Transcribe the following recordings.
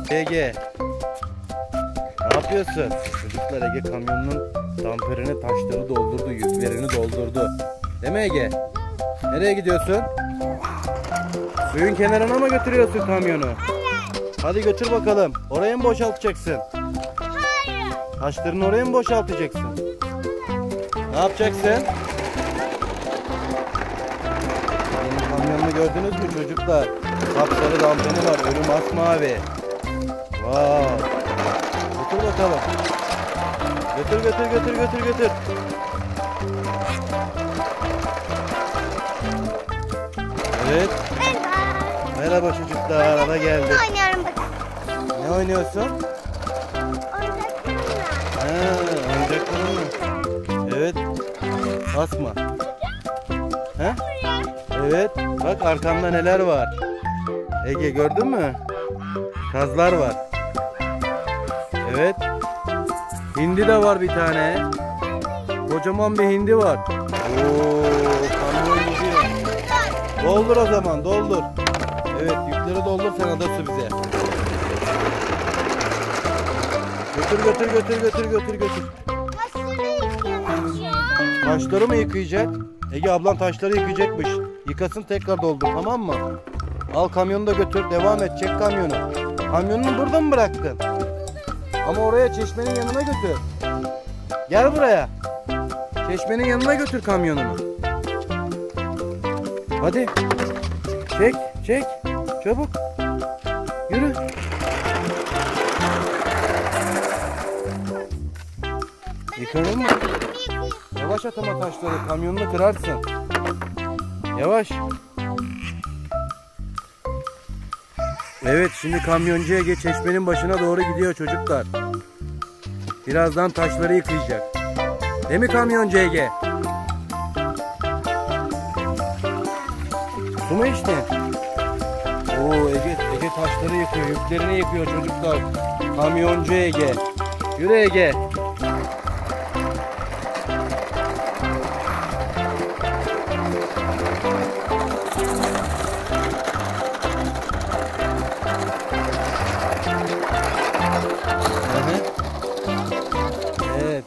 Ege. Ne yapıyorsun? Çocuklar, Ege kamyonun damperine taşları doldurdu, yüklerini doldurdu. Değil mi Ege? Nereye gidiyorsun? Suyun kenarına mı götürüyorsun kamyonu? Evet. Hadi götür bakalım. Oraya mı boşaltacaksın? Hayır. Taşlarını oraya mı boşaltacaksın? Ne yapacaksın? Benim kamyonunu gördünüz mü çocuklar? Sapsarı damperi var, önü masmavi. Wow. Götür bakalım. Götür götür götür götür götür. Evet. Merhaba çocuklar, ara geldi. Oynuyorum bakın. Ne oynuyorsun? Oyuncaklarım mı? Evet. Basma. He? Evet. Bak arkanda neler var. Ege gördün mü? Kazlar var. Evet. Hindi de var bir tane. Kocaman bir hindi var. Oo, kamyon gidiyor. Doldur o zaman, doldur. Evet, yükleri doldur sen adası bize. Götür götür götür götür götür götür. Taşları mı yıkayacak? Ege ablan taşları yıkayacakmış. Yıkasın, tekrar doldur, tamam mı? Al kamyonu da götür, devam et, çek kamyonu. Kamyonunu burada mı bıraktın? Ama oraya, çeşmenin yanına götür. Gel buraya. Çeşmenin yanına götür kamyonunu. Hadi. Çek, çek. Çabuk. Yürü. Yıkanır mı? Yavaş at ama taşları, kamyonunu kırarsın. Yavaş. Evet, şimdi kamyoncu Ege çeşmenin başına doğru gidiyor çocuklar. Birazdan taşları yıkayacak. Değil mi kamyoncu Ege? Su mu içtin? Oo, Ege taşları yıkıyor, yüklerini yıkıyor çocuklar. Kamyoncu Ege. Yürü Ege. Evet.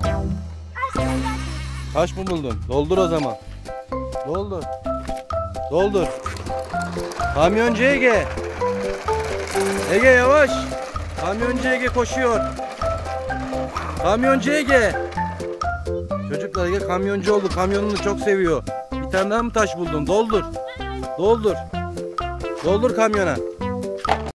Taş mı buldun? Doldur o zaman. Doldur. Doldur. Kamyoncu Ege. Ege yavaş. Kamyoncu Ege koşuyor. Kamyoncu Ege. Çocuklar, Ege kamyoncu oldu. Kamyonunu çok seviyor. Bir tane daha mı taş buldun? Doldur. Doldur. Doldur kamyona.